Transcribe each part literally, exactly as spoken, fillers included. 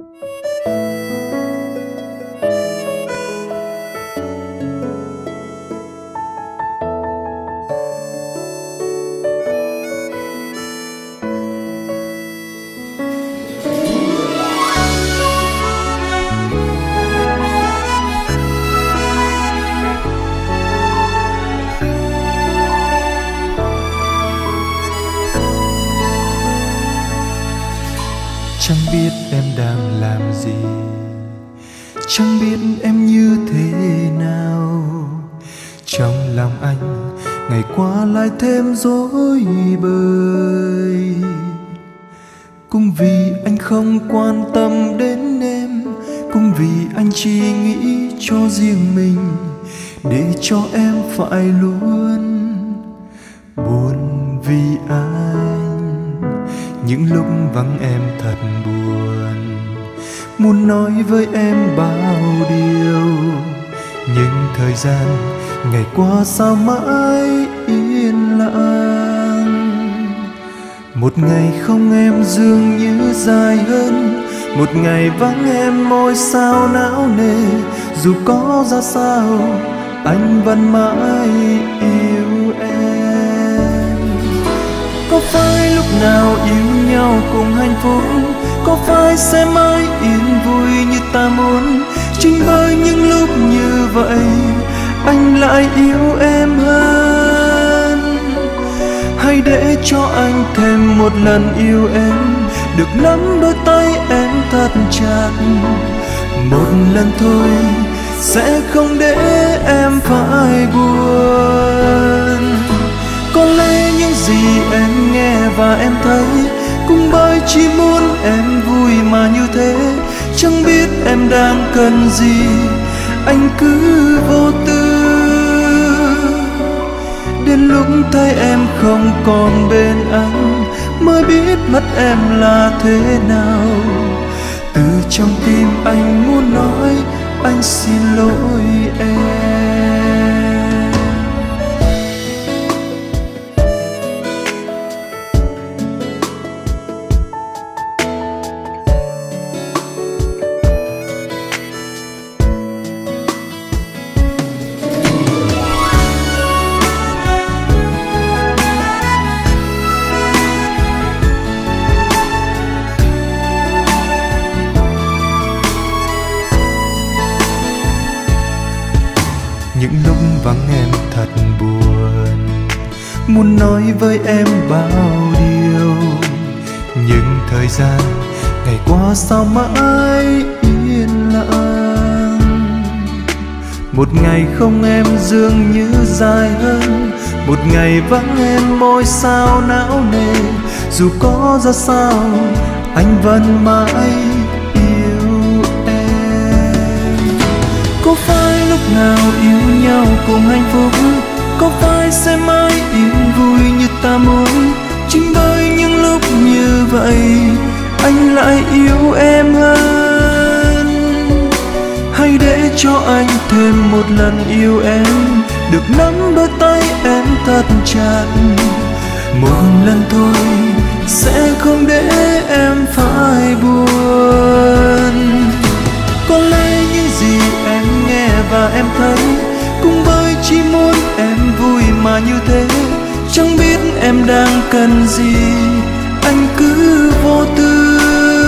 Chẳng biết em đang làm gì, chẳng biết em như thế nào. Trong lòng anh ngày qua lại thêm rối bời. Cũng vì anh không quan tâm đến em, cũng vì anh chỉ nghĩ cho riêng mình, để cho em phải luôn buồn vì anh. Những lúc vắng em thật buồn, muốn nói với em bao điều, nhưng thời gian ngày qua sao mãi yên lặng. Một ngày không em dường như dài hơn, một ngày vắng em mỗi sao não nề. Dù có ra sao anh vẫn mãi yêu em. Có phải lúc nào yêu nhau cùng hạnh phúc, có phải sẽ mãi yên vui như ta muốn. Chính bởi những lúc như vậy anh lại yêu em hơn. Hãy để cho anh thêm một lần yêu em, được nắm đôi tay em thật chặt. Một lần thôi sẽ không để em phải buồn. Có lẽ những gì em nghe và em thấy cũng bởi chỉ muốn em vui mà như thế. Chẳng biết em đang cần gì, anh cứ vô tư. Đến lúc thấy em không còn bên anh, mới biết mất em là thế nào. Từ trong tim anh muốn nói anh xin lỗi em. Những lúc vắng em thật buồn, muốn nói với em bao điều, nhưng thời gian ngày qua sao mãi yên lặng. Một ngày không em dường như dài hơn, một ngày vắng em mỗi sao não nề. Dù có ra sao anh vẫn mãi yêu em. Có phải lúc nào yêu nhau cùng hạnh phúc, có phải sẽ mãi yên vui như ta muốn. Chính bởi những lúc như vậy anh lại yêu em hơn. Hãy để cho anh thêm một lần yêu em, được nắm đôi tay em thật chặt. Một lần thôi sẽ không để em phải buồn. Có lẽ những gì em nghe và em thấy cũng bởi chỉ muốn em vui mà như thế. Chẳng biết em đang cần gì, anh cứ vô tư.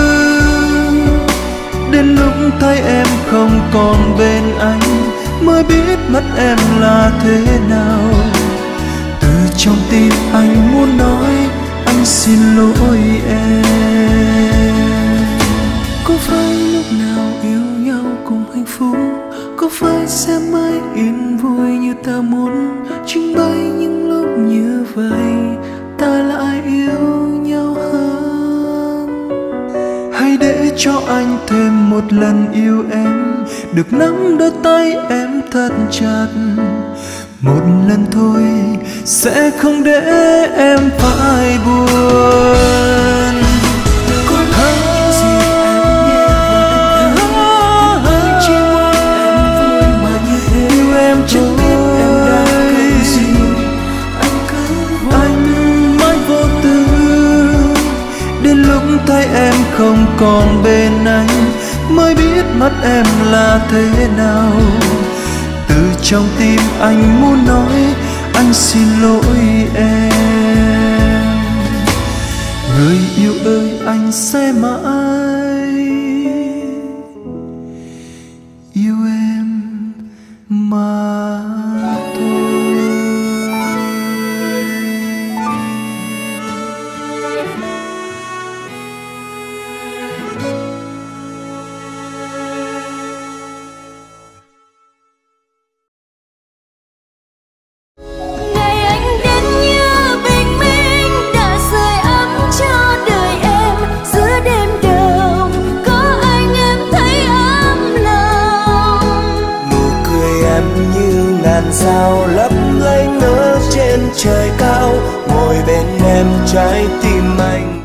Đến lúc thấy em không còn bên anh, mới biết mất em là thế nào. Từ trong tim anh muốn nói anh xin lỗi em. Có phải lúc nào yêu nhau cùng hạnh phúc, có phải sẽ mãi yên vui như ta muốn. Chính bởi những lúc như vậy ta lại yêu nhau hơn. Hãy để cho anh thêm một lần yêu em, được nắm đôi tay em thật chặt. Một lần thôi sẽ không để em phải buồn. Thấy em không còn bên anh, mới biết mất em là thế nào. Từ trong tim anh muốn nói anh xin lỗi em. Người yêu ơi, anh sẽ mãi yêu em mà thôi. Ngày anh đến như bình minh đã sưởi ấm cho đời em. Giữa đêm đông có anh em thấy ấm lòng. Nụ cười em như ngàn sao lấp lánh ở trên trời cao. Ngồi bên em trái tim anh